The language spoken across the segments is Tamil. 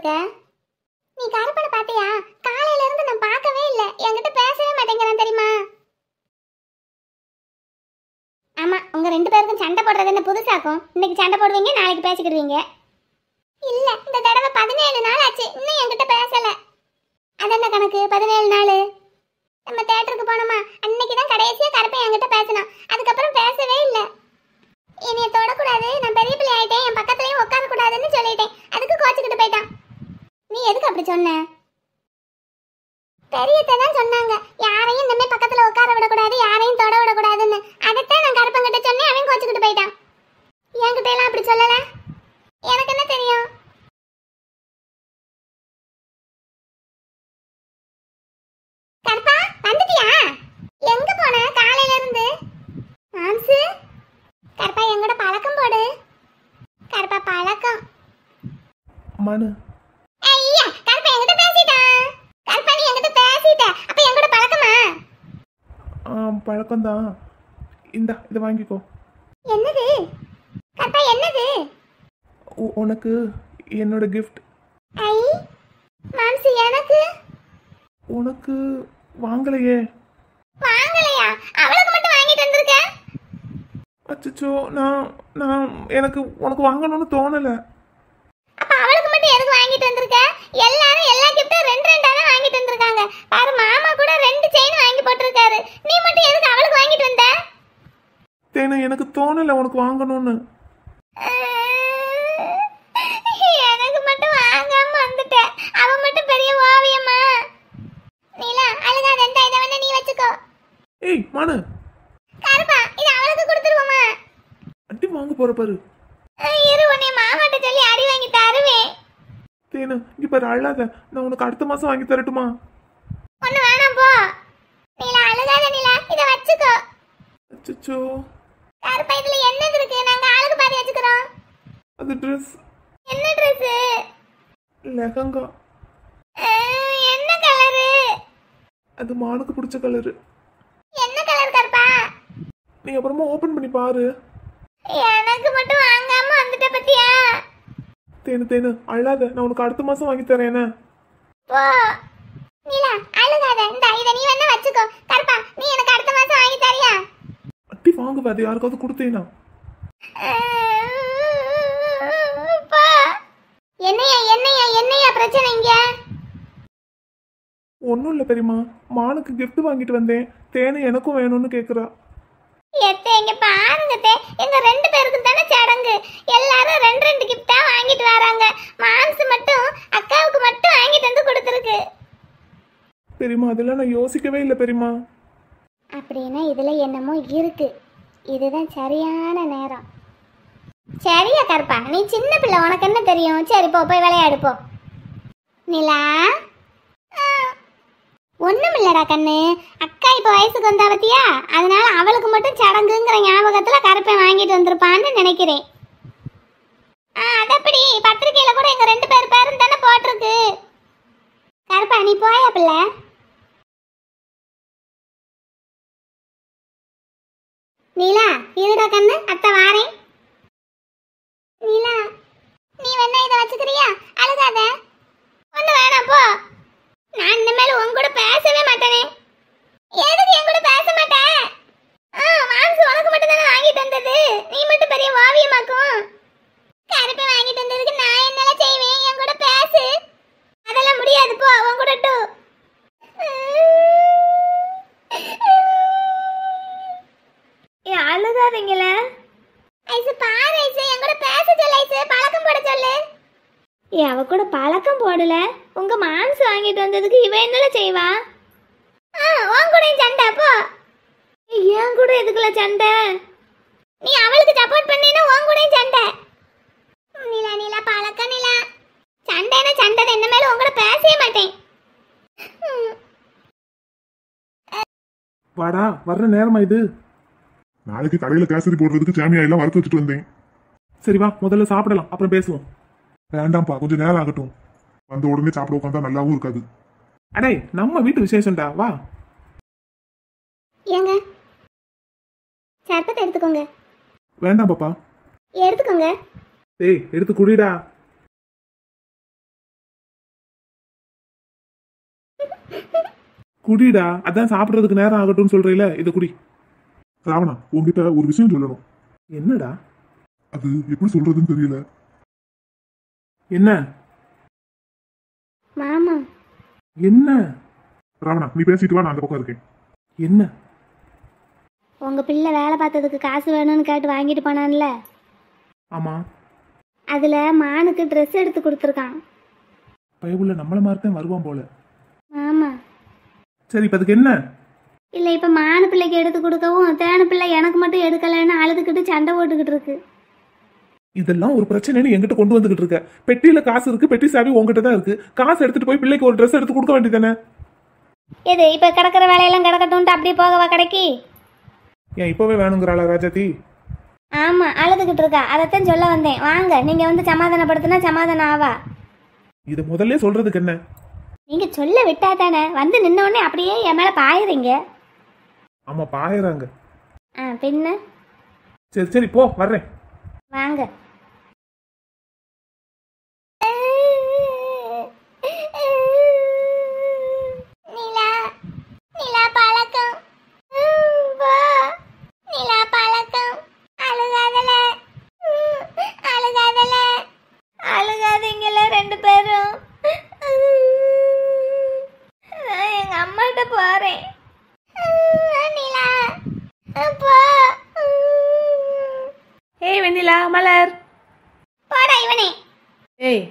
இருக்க? நீ கருப்பனை பாத்தியா? காலையில இருந்து நான் பார்க்கவே இல்ல. என்கிட்ட பேசவே மாட்டேங்கிறான் தெரியுமா? ஆமா, உங்க ரெண்டு பேருக்கும் சண்டை போடுறது என்ன புதுசாக்கும்? இன்னைக்கு சண்டை போடுவீங்க, நாளைக்கு பேசிக்கிடுவீங்க. இல்ல, இந்த தடவை 17 நாள் ஆச்சு, இன்னும் என்கிட்ட பேசல. அது என்ன கணக்கு 17 நாள்? நம்ம தியேட்டருக்கு போனோமா, அன்னைக்கு தான் கடைசியா கருப்பன் என்கிட்ட பேசினான். அதுக்கப்புறம் பேசவே இல்ல. என்னைய தொடக்கூடாது, நான் பெரிய பிள்ளை ஆயிட்டேன், என் பக்கத்துலயும் உட்கார கூடாதுன்னு சொல்லிட்டேன். அதுக்கு கோச்சுக்கிட்டு போயிட்டான். நீ எதுக்கு அப்படி சொன்ன? பெரியத்தை தான் சொன்னாங்க, யாரையும் இனிமே பக்கத்துல உட்கார விடக்கூடாது, யாரையும் தொட விடக்கூடாதுன்னு. அதைத்தான் நான் கருப்பங்கிட்ட சொன்னேன், அவன் கோச்சுக்கிட்டு போயிட்டான். என்கிட்ட எல்லாம் அப்படி சொல்லல. எனக்கு என்ன தெரியும்? கருப்பா வந்துட்டியா? எங்க போன காலையில இருந்து? மாம்சு, கருப்பா எங்கட பழக்கம் போடு. கருப்பா பழக்கம் மனு. ஐயா, கருப்பா என்கிட்ட பேசிட்டான். கருப்பா நீ என்கிட்ட பேசிட்ட, அப்ப எங்கட பழக்கமா? பழக்கம்தான். இதை வாங்கிக்கோ. என்னது கருப்பா, என்னது? உனக்கு என்னோட கிஃப்ட். ஐ மாம்சு, எனக்கு உனக்கு வாங்கலையே. வாங்கலையா? அவளுக்கு மட்டும் வாங்கிட்டு வந்திருக்க. அச்சோ, நான் எனக்கு உனக்கு வாங்கணும்னு தோணலை. அப்ப அவளுக்கு மட்டும் எதுக்கு வாங்கிட்டு வந்திருக்க? எல்லாரும் எல்லா கிஃப்ட்டும் ரெண்டு ரெண்டா தான் வாங்கிட்டு வந்திருக்காங்க. பாரு, மாமா கூட 2 செயின் வாங்கி போட்டிருக்காரு. நீ மட்டும் எதுக்கு அவளுக்கு வாங்கிட்டு வந்த? தேனு, எனக்கு தோணலை உனக்கு வாங்கணும்னு. எனக்கு மட்டும் வாங்காம வந்துட்ட. அவ மட்டும் பெரிய ஓவியமா? நீலா அழுகாத, இதை வேணா நீ வச்சுக்கோ. ஏய் மனு. கருப்பா, இது அவளுக்கு கொடுத்துருவோமா? அடி வாங்க போற பாரு. இரு, உன்னை மாமாட்ட சொல்லி அடி வாங்கி தருவேன். தேனு, இங்க பாரு, அழாத. நான் உனக்கு அடுத்த மாசம் வாங்கி தரட்டுமா? ஒண்ணு வேணாம் போ. நீலா அழுகாத, நீலா இதை வச்சுக்கோ. அச்சோ. கருப்பா, இதுல என்னது இருக்கு? நாங்க ஆளுக்கு பாதி வச்சுக்கிறோம். அது ட்ரெஸ். என்ன ட்ரெஸ்? லெஹங்கா. என்ன கலரு? அது மானுக்கு பிடிச்ச கலரு. என்ன கலர் கருப்பா? நீ அப்புறமா ஓபன் பண்ணி பாரு. எனக்கு மட்டும் வாங்காம வந்துட்ட பத்தியா? தேனு அழாத, நான் உனக்கு அடுத்த மாசம் வாங்கி தரேன். போ. நீலா அழுகாத, இதை நீ வேணா வச்சுக்கோ. கருப்பா, நீ எனக்கு அடுத்த மாசம் வாங்கி தரியா? அட்டி வாங்க, அது யாருக்காவது கொடுத்தேனா? என்னையா பிரச்சனை இங்க? ஒன்றும் இல்லை பெரியம்மா, மானுக்கு gift வாங்கிட்டு வந்தேன். தேனு எனக்கும் வேணும்னு கேட்குறா. இங்க பாருங்க, எங்க 2 பேருக்கும் தானே சடங்கு. எல்லாரும் 2 கிஃப்டா வாங்கிட்டு வராங்க. மாம்சு மட்டும் அக்காவுக்கு மட்டும் வாங்கிட்டு வந்து கொடுத்துருக்கு. பெரியம்மா, அதெல்லாம் நான் யோசிக்கவே இல்லை பெரியம்மா. அப்படின்னா இதுல என்னமோ இருக்கு. இதுதான் சரியான நேரம். சரியா கருப்பா, நீ சின்ன பிள்ளை, உனக்கு என்ன தெரியும்? சரி போ, போய் விளையாடு போ. நிலா, ஒண்ணும் இல்லடா கண்ணு. அக்கா இப்ப வயசுக்கு வந்தா பத்தியா, அதனால அவளுக்கு மட்டும் சடங்குங்கிற ஞாபகத்துல கருப்பை வாங்கிட்டு வந்திருப்பான்னு நினைக்கிறேன். அதப்படி பத்திரிக்கையில கூட எங்க 2 பேர் பேரும் தானே போட்டிருக்கு. கருப்பா, நீ போயா பிள்ளை. நீலா இருடா கண்ணு, அத்தை வாரேன். நீலா, நீ வேணா இதை வச்சுக்கிறியா? அழுகாத. ஒண்ணு வேணாம் போ. நான் இனிமேல் உன் கூட பேசவே மாட்டேனே. எதுக்கு என் கூட பேச மாட்டேன்? மாம்சு உனக்கு மட்டும் தானே வாங்கிட்டு வந்தது. நீ மட்டும் பெரிய ஓவியமாக்கும். கருப்பை வாங்கிட்டு வந்ததுக்கு நான் என்னால செய்வேன்? என் கூட பேசு. அதெல்லாம் முடியாது, போ உன் கூட டூ. அழுகாதீங்கள. ஐசு பாரு, ஐசு என் கூட பேச சொல்லு. ஐசு பழக்கம் போட சொல்லு. அவ கூட பழக்கம் போடல. உங்க மாம்சு வாங்கிட்டு வந்ததுக்கு இவ என்னல செய்வா? உன் கூட சண்டை போ. ஏன் கூட எதுக்குல சண்டை? நீ அவளுக்கு சப்போர்ட் பண்ணினா உன் கூட சண்டை. நீலா நீலா பழக்கம் நீலா. சண்டைனா சண்டை, என்ன மேல உன் கூட பேசவே மாட்டேன். வாடா, வர்ற நேரமா இது? நாளைக்கு கடையில கேசரி போடுறதுக்கு சாமியா எல்லாம் வறுத்து வச்சுட்டு வந்தேன். சரி வா, முதல்ல சாப்பிடலாம், அப்புறம் பேசுவோம். வேண்டாம்ப்பா, கொஞ்சம் நேரம் ஆகட்டும். வந்த உடனே சாப்பிட உட்காந்தா நல்லாவும் இருக்காது. அடே, நம்ம வீட்டு விசேஷம்டா, வா. ஏங்க சர்பத்தை எடுத்துக்கோங்க. வேண்டாம் பாப்பா. எடுத்துக்கோங்க. ஏய், எடுத்து குடிடா. குடிடா, அதான் சாப்பிடுறதுக்கு நேரம் ஆகட்டும்னு சொல்றீல, இதை குடி. ராவணா, உன்கிட்ட ஒரு விஷயம் சொல்லணும். என்னடா? அது எப்படி சொல்றதுன்னு தெரியல. என்ன? மாமா என்ன? ராவணா, நீ பேசிட்டு வா, நான் அந்த பக்கம் இருக்கேன். என்ன? உங்க பிள்ளை வேலை பார்த்ததுக்கு காசு வேணும்னு கேட்டு வாங்கிட்டு போனான்ல, ஆமா, அதுல மானுக்கு ட்ரெஸ் எடுத்து கொடுத்துருக்கான். பயவுள்ள நம்மள மாதிரி தான் வருவான் போல. ஆமா. சரி, இப்ப அதுக்கு என்ன? இல்ல இப்ப மானு பிள்ளைக்கு எடுத்து கொடுக்கவும் தேனு பிள்ளை எனக்கு மட்டும் எடுக்கலைன்னு அழுதுகிட்டு சண்டை போட்டுக்கிட்டு இருக்கு. இதெல்லாம் ஒரு பிரச்சனைன்னு என்கிட்ட கொண்டு வந்துகிட்டு இருக்க. பெட்டியில காசு இருக்கு, பெட்டி சாவி உங்ககிட்ட தான் இருக்கு. காசு எடுத்துட்டு போய் பிள்ளைக்கு ஒரு ட்ரெஸ் எடுத்து கொடுக்க வேண்டியதானே? எது இப்ப கிடக்கிற வேலையெல்லாம் கிடக்கட்டும்ட்டு அப்படியே போகவா கடைக்கு? ஏன் இப்பவே வேணுங்கிறாளா ராஜாத்தி? ஆமா, அழுதுகிட்டு இருக்கா. அதைத்தான் சொல்ல வந்தேன். வாங்க, நீங்க வந்து சமாதானப்படுத்தினா சமாதானம் ஆவா. இதை முதல்ல சொல்றதுக்கு என்ன? நீங்க சொல்ல விட்டா தானே வந்து நின்ன உடனே அப்படியே என் மேல பாயுறீங்க. ஆமா, பாயறாங்க. பின்ன சரி சரி, போ, வர்றேன். வாங்க. நிலா நிலா பழக்கம். நிலா பழக்கம். அழுகாதல, அழுகாதல, அழுகாதீங்கள ரெண்டு பேரும். நான் எங்க அம்மாட்ட போறேன். நிலா போ. ஏய் வெண்ணிலா, மலர். போடா இவனே. ஏய்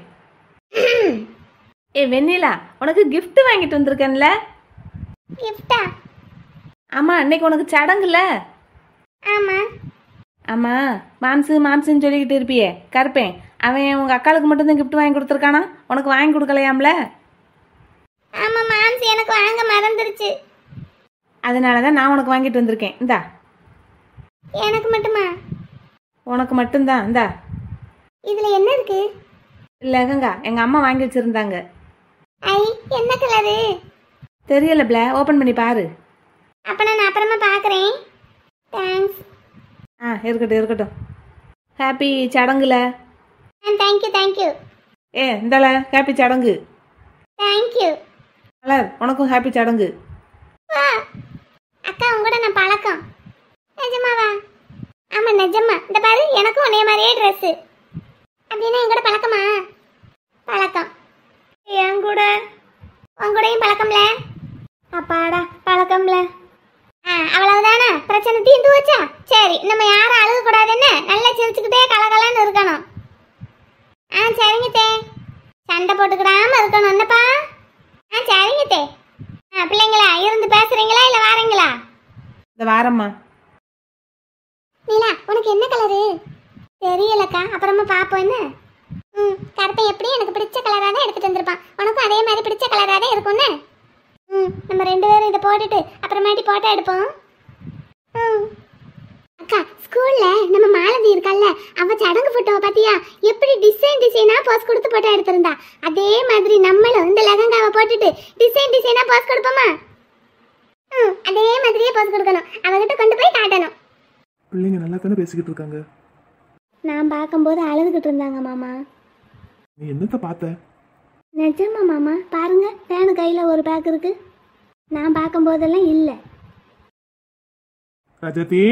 ஏய் வெண்ணிலா, உனக்கு gift வாங்கிட்டு வந்திருக்கேன்ல. கிஃப்டா? ஆமா, இன்னைக்கு உனக்கு சடங்குல. ஆமா. ஆமா, மாம்சுன்னு சொல்லிக்கிட்டு இருப்பியே கருப்பேன், அவன் உங்க அக்காளுக்கு மட்டும்தான் gift வாங்கி கொடுத்துருக்கானா? உனக்கு வாங்கி கொடுக்கலையாம்ல? ஆமா, மாம்சி எனக்கு வாங்க மறந்துருச்சு. அதனாலதான் நான் உனக்கு வாங்கிட்டு வந்திருக்கேன். இந்தா. எனக்கு மட்டுமா? உனக்கு மட்டும்தான். இந்தா. இதுல என்ன இருக்கு? லெஹங்கா எங்க அம்மா வாங்கி வச்சிருந்தாங்க. ஐ, என்ன கலரு? தெரியல பிள, ஓபன் பண்ணி பாரு. அப்ப நான் அப்புறமா பாக்குறேன். தேங்க்ஸ். இருக்கட்டும் இருக்கட்டும். ஹாப்பி சடங்குல. தேங்க்யூ. இந்தால ஹாப்பி சடங்கு. தேங்க்யூ. மலர், உனக்கும் ஹாப்பி சடங்கு. அக்கா உங்கூட நான் பழக்கம். நிஜமாவா? ஆமா நிஜமா. இந்த பாரு, எனக்கும் உன்னைய மாதிரியே ட்ரெஸ். அப்படின்னா எங்கூட பழக்கமா? பழக்கம். என் கூட உங்கூடையும் பழக்கம்ல. அப்பாடா, பழக்கம்ல. அவ்வளவுதானே? பிரச்சனை தீர்ந்து வச்சா? சரி, நம்ம யாரும் அழுக கூடாதுன்னு நல்லா சிரிச்சுக்கிட்டே கலகலன்னு இருக்கணும். சரிங்க தே. சண்டை போட்டுக்கிடாம இருக்கணும் என்னப்பா? சரிங்க தே. பிள்ளைங்களா இருந்து பேசுறீங்களா இல்ல வாரீங்களா? இந்த வாரம்மா. நீலா, உனக்கு என்ன கலரு? தெரியலக்கா, அப்புறமா பாப்போம். என்ன? கருப்பை எப்படி எனக்கு பிடிச்ச கலரா தான் எடுத்துட்டு வந்திருப்பான். உனக்கும் அதே மாதிரி பிடிச்ச கலரா தான் இருக்கும்னு. நம்ம ரெண்டு பேரும் இதை போட்டுட்டு அப்புறமாட்டி போட்டோ எடுப்போம். அக்கா, ஸ்கூல்ல நம்ம மாலதி இருக்கால்ல, அவ சடங்கு போட்டோவை பாத்தியா? எப்படி டிசைனா போஸ் கொடுத்து போட்டோ எடுத்திருந்தா. அதே மாதிரி நம்மளும் இந்த லெஹங்காவை போட்டுட்டு டிசைனா போஸ் கொடுப்போமா? அதே மாதிரியே போஸ் கொடுக்கணும். அவகிட்ட கொண்டு போய் காட்டணும். பிள்ளைங்க நல்லா தானே பேசிக்கிட்டு இருக்காங்க. நான் பார்க்கும்போது அழுதுகிட்டு இருந்தாங்க மாமா. நீ என்னத்த பார்த்த? நிஜமா மாமா, பாருங்க, தேனு கையில் ஒரு பேக் இருக்கு. நான் பார்க்கும்போதெல்லாம் இல்லை. ராஜாத்தி,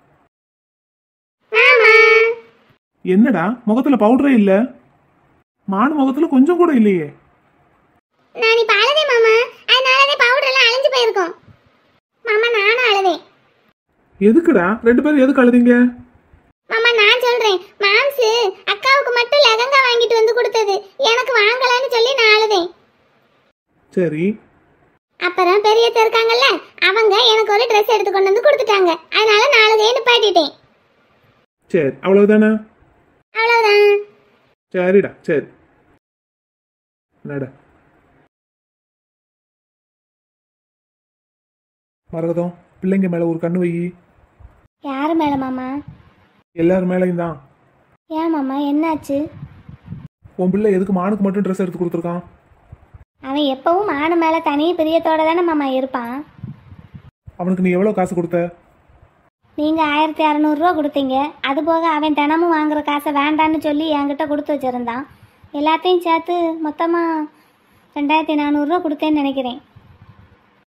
என்னடா முகத்துல பவுடரே இல்ல? மானு முகத்துல கொஞ்சம் கூட இல்லையே. நான் இப்ப அழுதே மாமா, அதனாலதான் பவுடர் எல்லாம் அழிஞ்சு போயிருக்கும். மாமா நானும் அழுதேன். எதுக்குடா ரெண்டு பேரும் எதுக்கு அழுதீங்க? மாமா நான் சொல்றேன், மாம்சு அக்காவுக்கு மட்டும் லெஹங்கா வாங்கிட்டு வந்து கொடுத்தது, எனக்கு வாங்கலன்னு சொல்லி நான் அழுதேன். சரி. அப்புறம் பெரியத்த இருக்காங்கல்ல, அவங்க எனக்கு ஒரு ட்ரெஸ் எடுத்து கொண்டு வந்து கொடுத்துட்டாங்க. அதனால நான் அழுதையை நிப்பாட்டிட்டேன். சரி, அவ்வளவுதானே? அவ்வளவுதான். சரிடா, சரி நட. மரகதம், பிள்ளைங்க மேல ஒரு கண்ணு வை. யாரு மேல மாமா? எல்லாரும் மேலையும் தான். ஏன் மாமா, என்னாச்சு? உன் பிள்ளை எதுக்கு மானுக்கு மட்டும் ட்ரெஸ் எடுத்து கொடுத்துருக்கான்? அவன் எப்பவும் மானு மேல தனி பிரியத்தோட தானே மாமா இருப்பான். அவனுக்கு நீ எவ்வளவு காசு கொடுத்த? நீங்க 1600 ரூபா கொடுத்தீங்க. அது போக அவன் தினமும் வாங்குற காசை வேண்டான்னு சொல்லி என்கிட்ட கொடுத்து வச்சிருந்தான். எல்லாத்தையும் சேர்த்து மொத்தமா 2400 ரூபா கொடுத்தேன்னு நினைக்கிறேன்.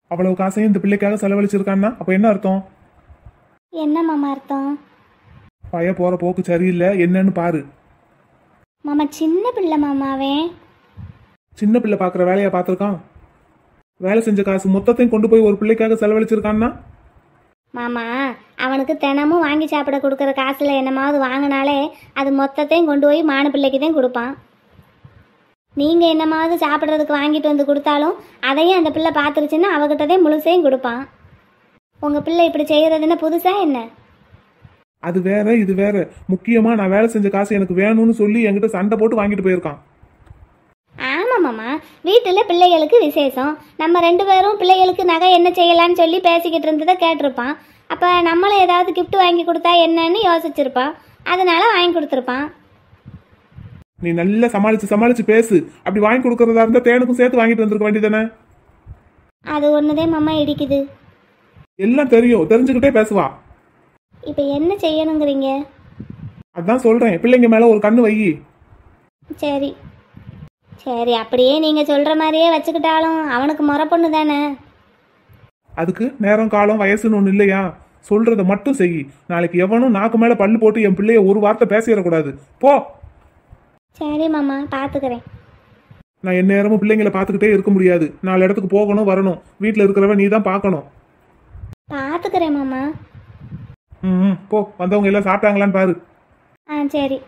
அவ்வளவு காசையும் இந்த பிள்ளைக்காக செலவழிச்சிருக்கான்னா அப்ப என்ன அர்த்தம்? என்ன மாமா அர்த்தம்? பைய போற போக்கு சரியில்லை, என்னன்னு பாரு. மாமா சின்ன பிள்ளை மாமாவே. சின்ன பிள்ளை பாக்குற வேலையை பார்த்திருக்கான். வேலை செஞ்ச காசு மொத்தத்தையும் கொண்டு போய் ஒரு பிள்ளைக்காக செலவழிச்சிருக்கான்னா? மாமா அவனுக்கு தினமும் வாங்கி சாப்பிட கொடுக்குற காசுல என்னமாவது வாங்கினாலே அது மொத்தத்தையும் கொண்டு போய் மான பிள்ளைக்கு தான் கொடுப்பான். நீங்கள் என்னமாவது சாப்பிட்றதுக்கு வாங்கிட்டு வந்து கொடுத்தாலும் அதையும் அந்த பிள்ளை பார்த்துருச்சுன்னா அவகிட்டதே முழுசையும் கொடுப்பான். உங்கள் பிள்ளை இப்படி செய்கிறதுன்னு புதுசா என்ன? அது வேற இது வேற. முக்கியமா நான் வேலை செஞ்ச காசு எனக்கு வேணும்னு சொல்லி என்கிட்ட சண்டை போட்டு வாங்கிட்டு போயிருக்கான். ஆமாம் மாமா, வீட்டில் பிள்ளைகளுக்கு விசேஷம், நம்ம 2 பேரும் பிள்ளைகளுக்கு நகை என்ன செய்யலான்னு சொல்லி பேசிக்கிட்டு இருந்ததை கேட்டிருப்பான். அப்போ நம்மளும் ஏதாவது கிஃப்ட் வாங்கி கொடுத்தா என்னன்னு யோசிச்சிருப்பான், அதனால வாங்கி கொடுத்துருப்பான். நீ நல்லா சமாளிச்சு பேசு. அப்படி வாங்கி கொடுக்கறதா இருந்தா தேனுக்கும் சேர்த்து வாங்கிட்டு வந்திருக்க வேண்டியதானே? அது ஒன்றுதே மாமா இடிக்குது. எல்லாம் தெரியும், தெரிஞ்சுக்கிட்டே பேசுவா. இப்போ என்ன செய்யணுங்கிறீங்க? அதான் சொல்றேன், பிள்ளைங்க மேல ஒரு கண்ணு வை. சரி சரி, அப்படியே நீங்கள் சொல்கிற மாதிரியே வச்சுக்கிட்டாலும் அவனுக்கு முறை பொண்ணு தானே. அதுக்கு நேரம் காலம் வயசுன்னு ஒண்ணு இல்லையா? சொல்றத மட்டும் செய். நாளைக்கு எவனும் நாக்கு மேல பல்லு போட்டு என் பிள்ளைய ஒரு வார்த்தை பேசிடக்கூடாது. போ. சரி மாமா, பார்த்துக்கிறேன். நான் என் நேரமும் பிள்ளைங்களை பார்த்துக்கிட்டே இருக்க முடியாது. 4 இடத்துக்கு போகணும் வரணும். வீட்டில் இருக்கிறவ நீ தான் பார்க்கணும். பார்த்துக்கிறேன் மாமா. ம் போ. வந்தவங்க எல்லாம் சாப்பிட்டாங்களான்னு பாரு. ஆ சரி.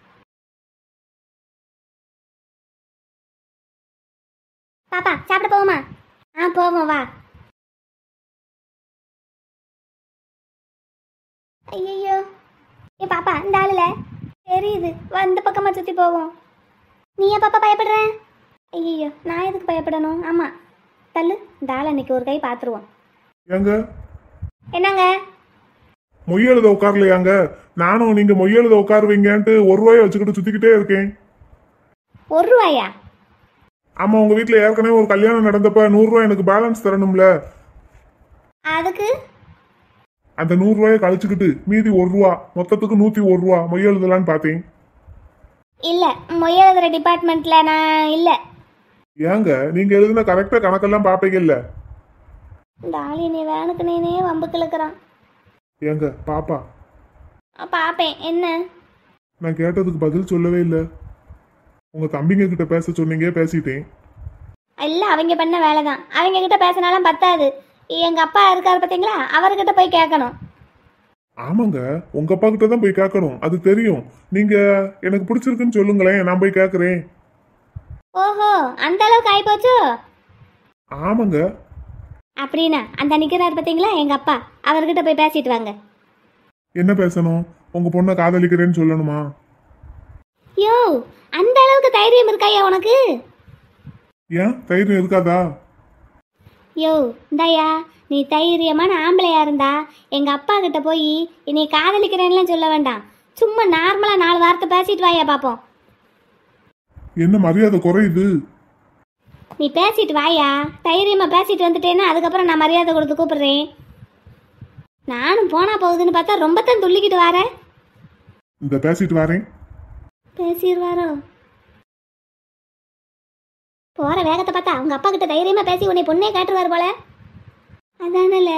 பாப்பா சாப்பிட போவோமா? ஆ போவோம் வா. ஐயோ ஏ பாப்பா, இந்த ஆளுல தெரியுது, இந்த பக்கமா சுற்றி போவோம். நீ ஏன் பாப்பா பயப்படுற? ஐயோ நான் எதுக்கு பயப்படணும்? ஆமாம் தள்ளு, இந்த ஆளை இன்னைக்கு ஒரு கை பார்த்துருவோம். ஏங்க என்னங்க? மொய் எழுத உட்காரலையாங்க? நானும் நீங்க மொய் எழுத உட்காருவீங்கன்ட்டு 1 ரூபாயை வச்சுக்கிட்டு சுத்திக்கிட்டே இருக்கேன். 1 ரூபாயா? ஆமா, உங்க வீட்டுல ஏற்கனவே ஒரு கல்யாணம் நடந்தப்ப 100 ரூபாய் எனக்கு பேலன்ஸ் தரணும்ல. அதுக்கு அந்த 100 ரூபாயை கழிச்சுக்கிட்டு மீதி 1 ரூபா, மொத்தத்துக்கு 101 ரூபா மொய் எழுதலான்னு பார்த்தேன். இல்லை, மொய் எழுதுகிற டிபார்ட்மெண்ட்டில் நான் இல்லை. ஏங்க நீங்க எழுதின கரெக்டா கணக்கெல்லாம் பாப்பீங்கல்ல? இந்த ஆளி நீ வேணுக்கு நீனே வம்புக்கு இழுக்கிறான். ஏங்க பாப்பா, பார்ப்பேன். என்ன? நான் கேட்டதுக்கு பதில் சொல்லவே இல்லை. உங்க தம்பிங்க கிட்ட பேச சொன்னீங்க, பேசிட்டேன். இல்லை, அவங்க பண்ண வேலை தான். அவங்க கிட்ட பேசினாலும் பத்தாது. எங்கள் அப்பா இருக்காரு பார்த்தீங்களா, அவர்கிட்ட போய் கேட்கணும். ஆமாங்க, உங்க அப்பா கிட்ட தான் போய் கேட்கணும், அது தெரியும். நீங்க எனக்கு பிடிச்சிருக்குன்னு சொல்லுங்களேன், நான் போய் கேட்கறேன். ஓஹோ, அந்த அளவுக்கு ஆயிப்போச்சோ? ஆமாங்க. அப்படின்னா அந்த நிற்கிறாரு பார்த்தீங்களா எங்கள் அப்பா, அவர்கிட்ட போய் பேசிட்டு வாங்க. என்ன பேசணும்? உங்க பொண்ணை காதலிக்கிறேன்னு சொல்லணுமா? யோ, அந்த அளவுக்கு தைரியம் இருக்காயா உனக்கு? ஏன் தைரியம் இருக்காதா? யோ இந்தாயா, நீ தைரியமான ஆம்பளையா இருந்தா எங்கள் அப்பா கிட்ட போய் நீ காதலிக்கிறேன்லாம் சொல்ல வேண்டாம். சும்மா நார்மலாக 4 வார்த்தை பேசிட்டு வாயா பார்ப்போம். என்ன மரியாதை குறையுது? நீ பேசிட்டு வாயா, தைரியமாக பேசிட்டு வந்துட்டேன்னா அதுக்கப்புறம் நான் மரியாதை கொடுத்து கூப்பிடுறேன். நானும் போனா போகுதுன்னு பார்த்தா ரொம்ப தான் துள்ளிக்கிட்டு வரேன். இந்த பேசிட்டு வரேன். பேசிடுவாரோ? போற வேகத்தை பார்த்தா அவங்க அப்பா கிட்ட தைரியமா பேசி உன்னை பொண்ணே காட்டுவார் போல. அதானல.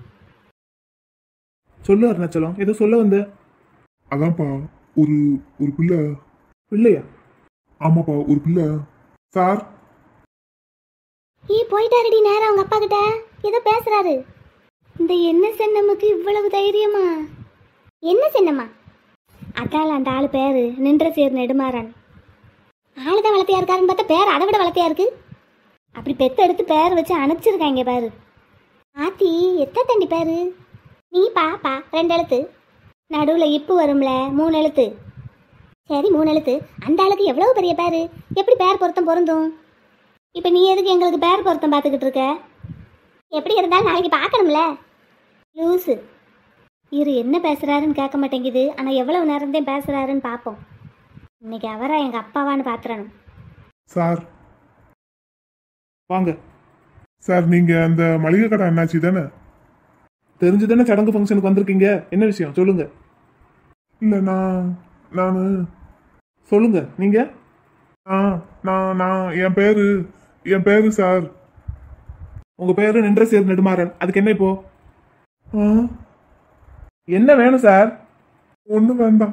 சொல்லு அருணாச்சலம், ஏதோ சொல்ல வந்த. அதான்ப்பா, ஒரு ஒரு பிள்ளை. பிள்ளையா? ஆமாப்பா, ஒரு பிள்ளை. சார் போயிட்டாருடி நேரம் அவங்க அப்பா கிட்ட ஏதோ பேசுறாரு. இந்த என்ன சென்னமுக்கு இவ்வளவு தைரியமா? என்ன சென்னம்மா? அதால அந்த ஆளு பேரு நின்ற சேர் நெடுமாறன். ஆளுதான் வளர்த்தியா இருக்காருன்னு பார்த்தா பேர் அதை விட வளர்த்தியா இருக்கு. அப்படி பெத்த எடுத்து பேர் வச்சு அனுப்பிச்சிருக்காங்க பாரு. ஆத்தி எத்த தண்டி பேரு? நீ பாப்பா 2 எழுத்து, நடுவில் இப்பு வரும்ல 3 எழுத்து. சரி 3 எழுத்து. அந்த ஆளுக்கு எவ்வளவு பெரிய பேரு, எப்படி பேர் பொருத்தம் பொருந்தும்? இப்போ நீ எதுக்கு எங்களுக்கு பேர் பொருத்தம் பார்த்துக்கிட்டு இருக்க? எப்படி இருந்தாலும் நாளைக்கு பார்க்கணும்ல. லூஸு இரு, என்ன பேசுகிறாருன்னு கேட்க மாட்டேங்குது. ஆனால் எவ்வளவு நேரம்தான் பேசுகிறாருன்னு பார்ப்போம். இன்னைக்கு அவரா எங்கள் அப்பாவான்னு பார்த்துறணும். சார் வாங்க. சார், நீங்க அந்த மளிகை கடை அண்ணாச்சி தானே? தெரிஞ்சுதானே சடங்கு ஃபங்க்ஷனுக்கு வந்திருக்கீங்க. என்ன விஷயம் சொல்லுங்க. இல்ல, நான் சொல்லுங்க. நீங்க? நான் என் பேரு சார். உங்க பேரு நின்றசேர் நெடுமாறன். அதுக்கு என்ன இப்போ? ஆ, என்ன வேணும் சார்? ஒண்ணும் வேண்டாம்.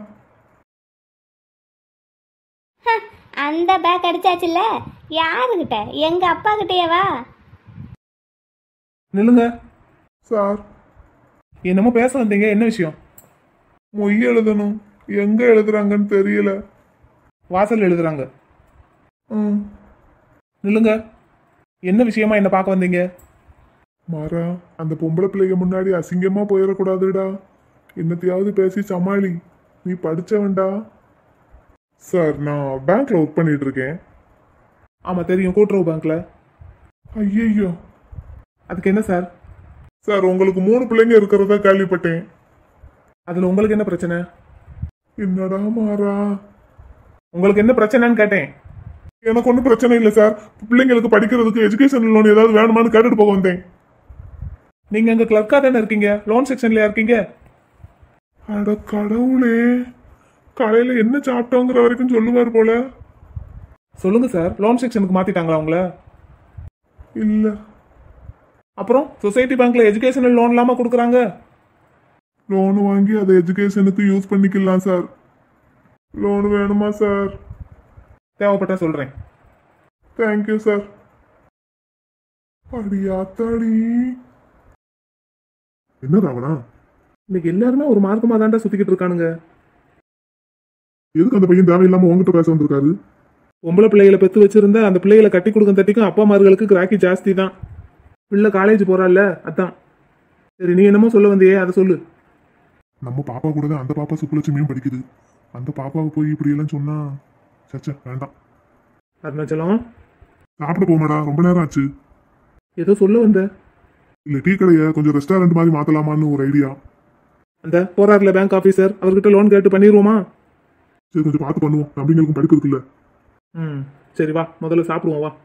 அந்த பேக் அடிச்சாச்சுல்ல, யாருக்கிட்ட? எங்க அப்பா கிட்டேவா? நில்லுங்க. சார், என்னமோ பேச வந்தீங்க, என்ன விஷயம்? மொய் எழுதணும். எங்க எழுதுறாங்கன்னு தெரியல. வாசல் எழுதுறாங்க. ம். நில்லுங்க. என்ன விஷயமா என்ன பார்க்க வந்தீங்க? மாறா, அந்த பொம்பளை பிள்ளைங்க முன்னாடி அசிங்கமா போயிடக்கூடாதுடா. என்னத்தையாவது பேசி சமாளி. நீ படிச்சவன்டா. சார், நான் பேங்க்ல ஒர்க் பண்ணிட்டு இருக்கேன். ஆமா தெரியும், கூட்டுறவு பேங்க்ல. ஐயையோ. அதுக்கு என்ன சார்? சார், உங்களுக்கு 3 பிள்ளைங்க இருக்கிறதா கேள்விப்பட்டேன். அதுல உங்களுக்கு என்ன பிரச்சனை? என்னடா மாறா? உங்களுக்கு என்ன பிரச்சனைன்னு கேட்டேன். எனக்கு ஒன்றும் பிரச்சனை இல்லை சார். பிள்ளைங்களுக்கு படிக்கிறதுக்கு எஜுகேஷன் லோன் ஏதாவது வேணுமான்னு கேட்டுட்டு போக வந்தேன். நீங்க அங்க கிளர்க்கா தானே இருக்கீங்க? லோன் செக்ஷன்லயா இருக்கீங்க? அட கடவுளே, காலையில என்ன சாப்பிட்டோங்கிற வரைக்கும் சொல்லுவார் போல. சொல்லுங்க சார், லோன் செக்ஷனுக்கு மாத்திட்டாங்களா உங்களை? இல்ல. அப்புறம் சொசைட்டி பேங்க்ல எஜுகேஷனல் லோன் இல்லாம கொடுக்குறாங்க. லோன் வாங்கி அதை எஜுகேஷனுக்கு யூஸ் பண்ணிக்கலாம் சார். லோன் வேணுமா சார்? தேவைப்பட்டா சொல்றேன். Thank you sir. அடியாத்தாடி. என்ன ராவணா? இன்னைக்கு எல்லாருமே ஒரு மார்க்கமா தாண்டா சுத்திக்கிட்டு இருக்கானுங்க. எதுக்கு அந்த பையன் தேவையில்லாம உங்ககிட்ட பேச வந்திருக்காரு? பொம்பளை பிள்ளைகளை பெத்து வச்சிருந்தா அந்த பிள்ளைகளை கட்டி கொடுக்கும் தட்டிக்கும் அப்பா மார்களுக்கு கிராக்கி ஜாஸ்தி தான். பிள்ளை காலேஜ் போறாள்ல, அதான். சரி, நீ என்னமோ சொல்ல வந்தியே, அதை சொல்லு. நம்ம பாப்பா கூட தான் அந்த பாப்பா சுப்புலட்சுமியும் படிக்குது. அந்த பாப்பாவை போய் இப்படி எல்லாம் சொன்னா சச்ச வேண்டாம். அருணாச்சலம், சாப்பிட போமாடா, ரொம்ப நேரம் ஆச்சு. ஏதோ சொல்ல வந்த. இல்ல, டீ கடையை கொஞ்சம் ரெஸ்டாரண்ட் மாதிரி மாத்தலாமான்னு ஒரு ஐடியா. அந்த போறாருல பேங்க் ஆபீசர், அவர்கிட்ட லோன் கேட்டு பண்ணிடுவோமா? சரி, கொஞ்சம் பார்த்து பண்ணுவோம். தம்பிங்களுக்கும் படிக்கிறதுக்குல்ல. ம், சரி வா, முதல்ல சாப்பிடுவோம் வா.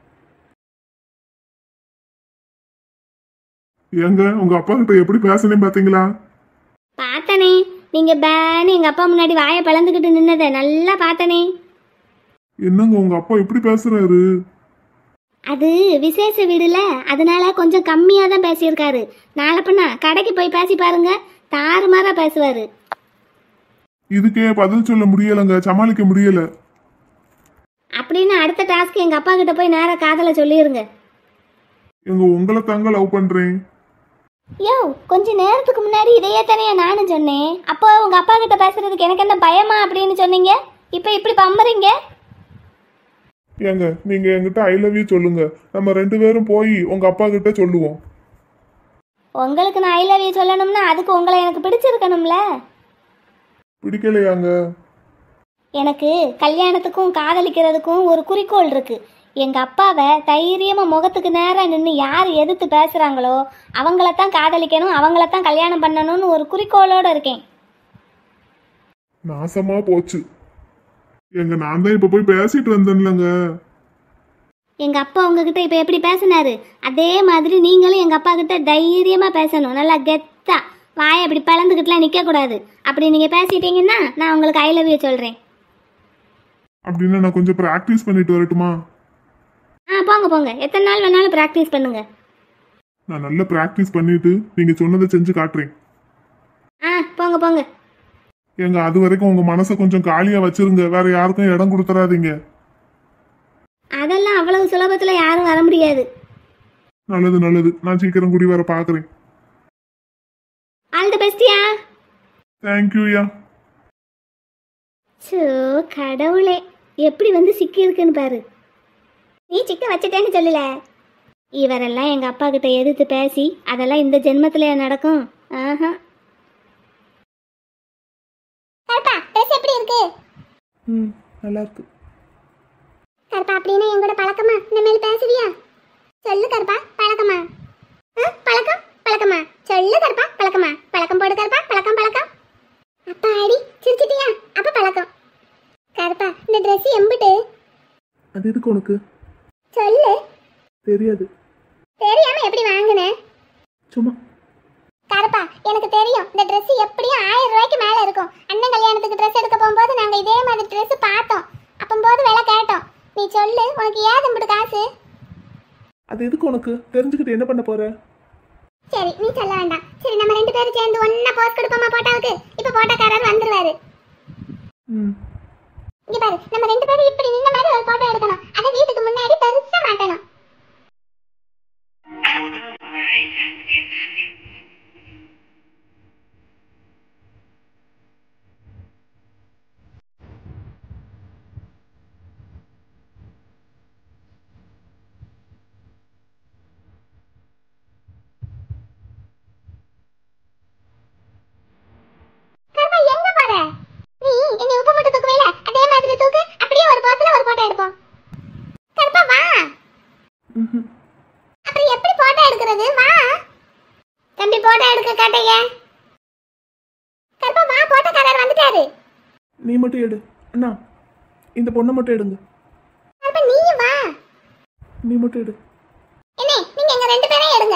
ஏங்க, உங்க அப்பா கிட்ட எப்படி பேசுனேன் பாத்தீங்களா? பார்த்தனே, நீங்க பேன்னு எங்க அப்பா முன்னாடி வாயை பிளந்துக்கிட்டு நின்னதை நல்லா பார்த்தனே. என்னங்க உங்க அப்பா எப்படி பேசுறாரு? அது விசேஷ வீடுல, அதனால கொஞ்சம் கம்மியா தான் பேசியிருக்காரு. நாளை பண்ணா கடைக்கு போய் பேசி பாருங்க, தாறுமாறா பேசுவாரு. இதுக்கே பதில் சொல்ல முடியலங்க, சமாளிக்க முடியல. அப்படின்னு அடுத்த டாஸ்க் எங்க அப்பா கிட்ட போய் நேரா காதல சொல்லிருங்க. எங்க உங்களை தாங்க லவ் பண்றேன். யோ, கொஞ்ச நேரத்துக்கு முன்னாடி இதையே தானே நானும் சொன்னேன். அப்போ உங்க அப்பா கிட்ட பேசுறதுக்கு எனக்கு என்ன பயமா அப்படின்னு சொன்னீங்க. இப்போ இப்படி பம்புறீங்க. ஏங்க, நீங்க என்கிட்ட ஐ லவ் யூ சொல்லுங்க. நம்ம 2 பேரும் போய் உங்க அப்பா கிட்ட சொல்லுவோம். உங்களுக்கு நான் ஐ லவ் யூ சொல்லணும்னா அதுக்கு உங்களை எனக்கு பிடிச்சிருக்கணும்ல. பிடிக்கலையாங்க? எனக்கு கல்யாணத்துக்கும் காதலிக்கிறதுக்கும் ஒரு குறிக்கோள் இருக்கு. எங்க அப்பாவை தைரியமா முகத்துக்கு நேரா நின்று யார் எதிர்த்து பேசுறாங்களோ அவங்களத்தான் காதலிக்கணும், அவங்களத்தான் கல்யாணம் பண்ணணும்னு ஒரு குறிக்கோளோட இருக்கேன். நாசமா போச்சு. எங்க நான் தான் இப்ப போய் பேசிட்டு வந்தேன்லங்க. எங்க அப்பா உங்ககிட்ட இப்ப எப்படி பேசினாரு அதே மாதிரி நீங்களும் எங்க அப்பா கிட்ட தைரியமா பேசணும். நல்லா கெத்தா வாயை அப்படி பிளந்துக்கிட்டுலாம் நிக்க கூடாது. அப்படி நீங்க பேசிட்டீங்கன்னா நான் உங்களுக்கு ஐ லவ் யூ சொல்றேன். அப்படின்னா நான் கொஞ்சம் பிராக்டிஸ் பண்ணிட்டு வரட்டுமா? போங்க போங்க, எத்தனை நாள் வேணாலும் ப்ராக்டிஸ் பண்ணுங்க. நான் நல்லா பிராக்டிஸ் பண்ணிட்டு நீங்க சொன்னதை செஞ்சு காட்டுறேன். போங்க போங்க. எங்க அது வரைக்கும் உங்க மனசை கொஞ்சம் காலியா வச்சிருங்க. வேற யாருக்கும் இடம் கொடுத்துறாதீங்க. அதெல்லாம் அவ்வளவு சுலபத்துல யாரும் வர முடியாது. நல்லது நல்லது, நான் சீக்கிரம் குடி வர பாக்குறேன். All the பெஸ்ட்யா. தேங்க்யூயா. சோ கடவுளே, எப்படி வந்து சிக்கி இருக்குன்னு பாரு. நீ சிக்க வச்சுட்டேன்னு சொல்லல. இவரெல்லாம் எங்க அப்பா கிட்ட எதிர்த்து பேசி அதெல்லாம் இந்த ஜென்மத்துல நடக்கும். கருப்பா, ட்ரெஸ் எப்படி இருக்கு? நல்லா இருக்கு. கருப்பா, அப்படின்னா என் கூட பழக்கமா? இனிமேல் பேசுவியா? சொல்லு கருப்பா, பழக்கமா? பழக்கம் பழக்கமா? சொல்லு கருப்பா, பழக்கமா? பழக்கம் போடு கருப்பா, பழக்கம் பழக்கம். அப்பா அடி சிரிச்சிட்டியா? அப்ப பழக்கம். கருப்பா, இந்த ட்ரெஸ் எம்பிட்டு? அது எதுக்கு உனக்கு? சொல்லு. தெரியாது. தெரியாம எப்படி வாங்குன? சும்மா. கருப்பா, எனக்கு தெரியும் இந்த Dress எப்படியும் 1000 ரூபாய்க்கு மேல இருக்கும். அண்ணன் கல்யாணத்துக்கு Dress எடுக்க போகும்போது நாங்க இதே மாதிரி Dress பார்த்தோம். அப்பம்போது விலை கேட்டோம். நீ சொல்லு, உனக்கு ஏதம்புடு காசு? அது எதுக்கு உனக்கு? தெரிஞ்சுக்கிட்டு என்ன பண்ண போற? சரி நீ சொல்ல வேண்டாம். சரி நம்ம ரெண்டு பேரும் சேர்ந்து ஒண்ணா போஸ் கொடுப்போமா போட்டோவுக்கு? இப்ப போட்டோக்காரர் வந்துருவாரு. ம். இங்க பாரு, நம்ம ரெண்டு பேரும் இப்படி நின்ன மாதிரி ஒரு போட்டோ எடுக்கணும். அதை வீட்டுக்கு முன்னாடி பெருசா மாட்டணும். கர்மா எங்க போற? நீ என்னை உப்பு போட்டு தூக்குவேல, அதே மாதிரி தூக்கு. அப்படியே ஒரு போஸ்ல ஒரு போட்டோ எடுப்போம். கர்மா வா. ம்ஹும். அப்புறம் எப்படி போட்டோ எடுக்கிறது? வா தம்பி, போட்டோ எடுக்க காட்டையே. கர்மா வா, போட்டோக்காரர் வந்துட்டாரு. நீ மட்டும் எடு. அண்ணா, இந்த பொண்ணை மட்டும் எடுங்க. கர்மா நீயும் வா. நீ மட்டும் எடு. என்ன நீங்க எங்க ரெண்டு பேரையும் எடுங்க.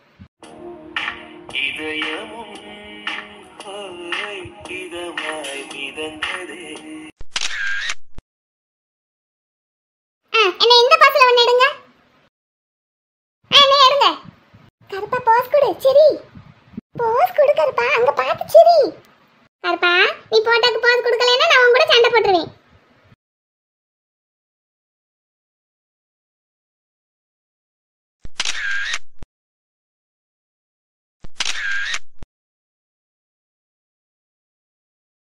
என்ன இந்த பாஸ்ல ஒண்ணு எடுங்க. என்ன எடுங்க. கருப்பா போஸ் கொடு. சரி போஸ் கொடு கருப்பா. அங்க